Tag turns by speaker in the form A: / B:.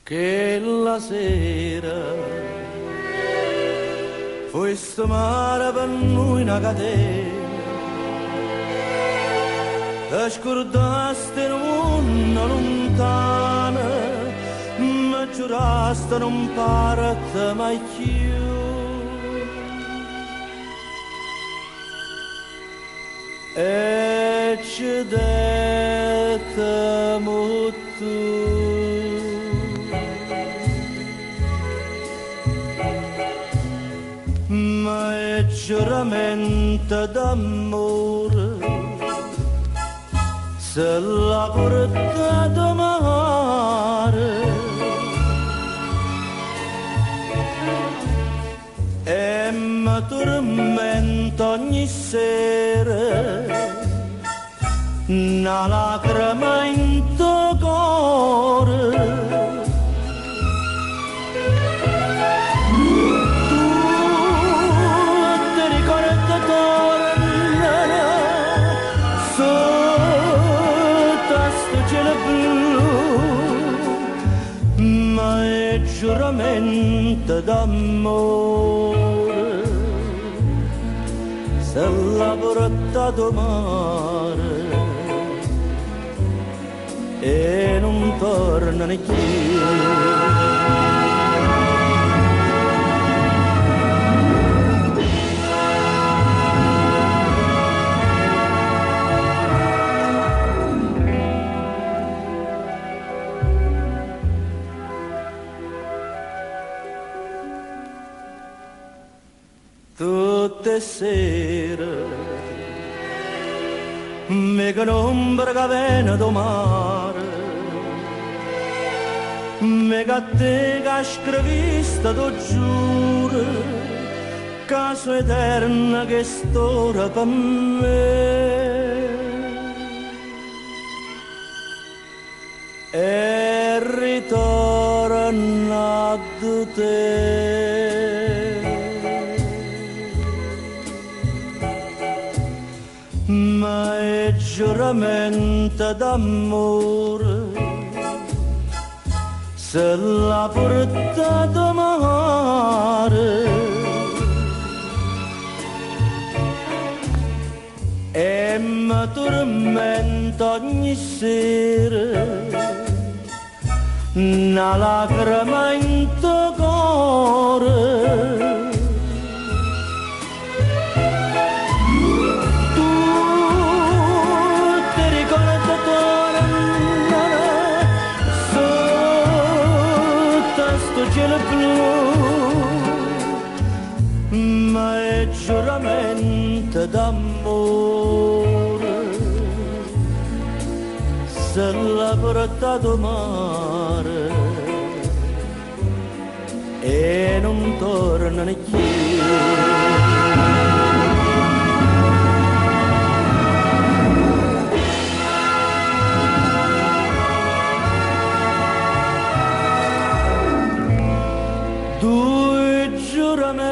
A: che la sera fu mare per noi una catena e scordaste in un mondo lontano ma giuraste non parte mai più e ci dette molto ma è giuramento d'amore se la porta da mare e mi tormenta ogni sera una lacrima in tuo cuore giuramento d'amore se l'ha portato mare e non torna né più. Tutte sere mi un'ombra che viene da mare mi che te che scrivista tu giuro caso eterna che storia per me e ritorna da te ma è giuramento d'amore se l'ha portato mare e mi tormenta ogni sera una lacrima in tuo cuore cielo blu, ma è giuramento d'amore se l'ha portato mare e non torna né più. Due giuramenti